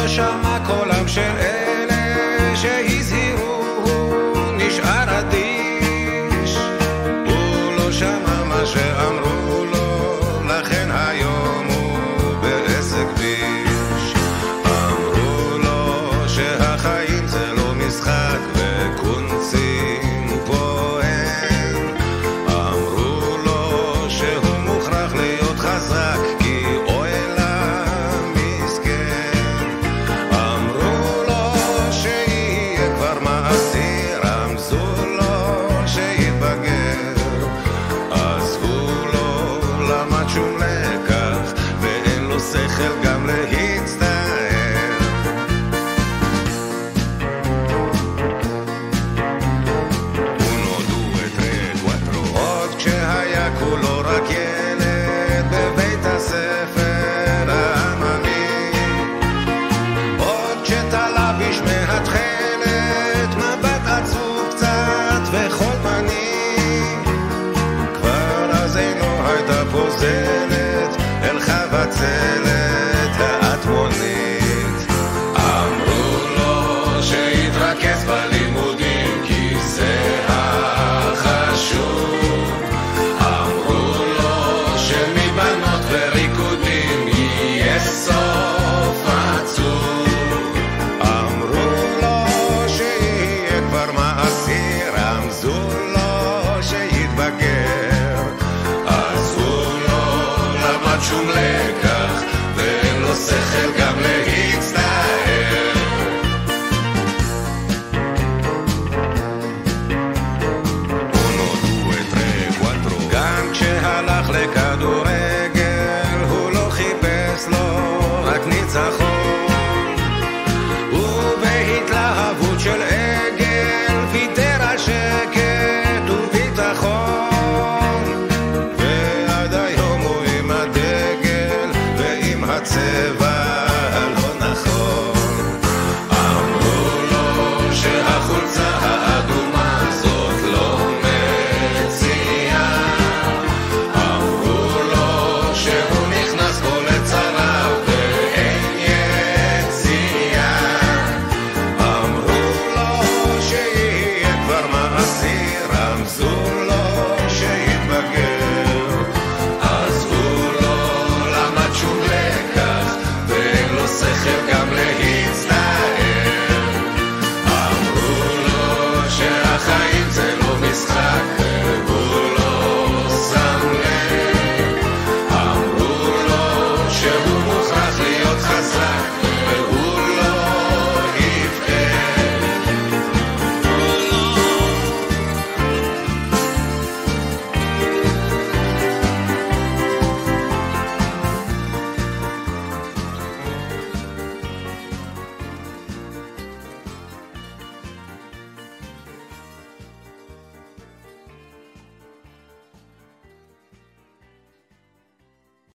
לא שמע קולם של אלה שהזהירו, נשאר אדיש. הוא לא שמע מה שאמרו לו, לכן היום הוא בעסק ביש. אמרו לו שהחיים זה לא משחק וקונצים פה אין. אמרו לו שהוא מוכרח להיות חזק כי אוי לה מסכן. אמרו לו שיהיה כבר מעשי, רמזו לו שיתבגר. עזבו לו למד שום לקח ואין לו שכל גם להצטער. עוד כשהיה כולו רק ילד בבית הספר העממי, עוד כשתלה בשמי התחלת מבט עצוב קצת וחולמני, כבר אז אינו הייתה פוזלת אל חבצלת האטמונית. אמרו לו שיתרכז בלימודים כי זה החשוב. אמרו לו שמבנות וריקודים יהיה סוף עצוב. אמרו לו שיהיה כבר מעשי, רמזו לו שיתבגר. עזבו לו למד שום לקח ואין לו שכל גם להצטער. גם כשהלך לכדורגל הוא לא חיפש לו רק ניצחון, ובהתלהבות של עגל ויתר על שקט וביטחון. ועד היום הוא עם הדגל ועם הצבע